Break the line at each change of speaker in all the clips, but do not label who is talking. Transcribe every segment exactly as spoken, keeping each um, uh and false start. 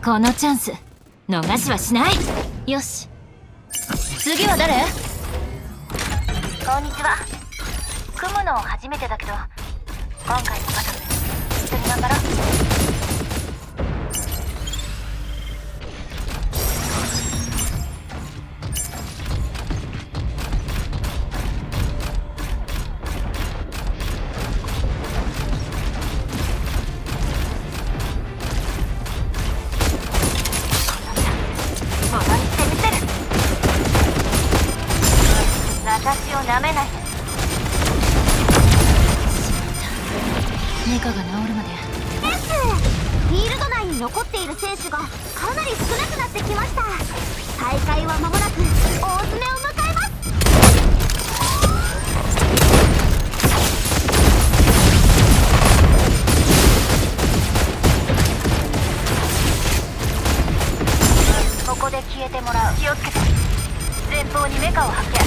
このチャンス逃しはしない。よし、次は誰？
こんにちは。組むの初めてだけど、今回のバトル一緒に頑張ろう。私を舐めないで。
メカが治るまで。
です。フィールド内に残っている選手がかなり少なくなってきました。大会は間もなく大詰めを迎えます。
ここで消えてもらう。気をつけて。前方にメカを発見。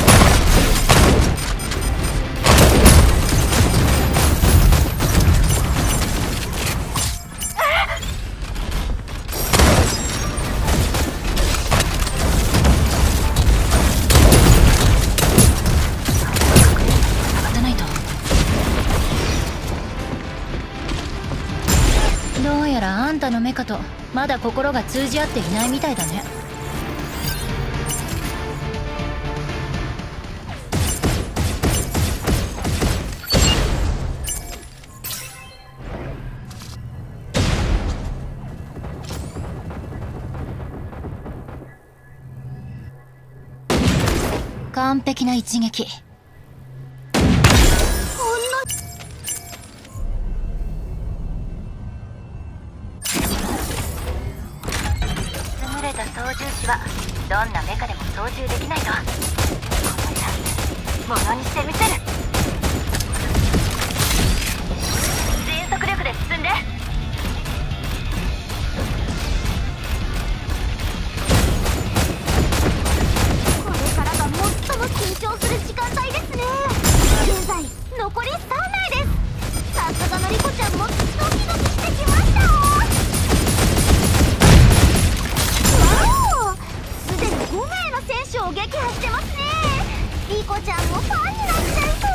どうやらあんたのメカとまだ心が通じ合っていないみたいだね。完璧な一撃。
優れた操縦士はどんなメカでも操縦できないと。このチャンスものにしてみせる。全速力で進んで。
これからが最も緊張する時間帯ですね。現在残りさん名です。さすがのリコちゃんもドキドキしてきました。わお、すでにご名の選手を撃破してますね。リコちゃんもファンになっちゃいそう。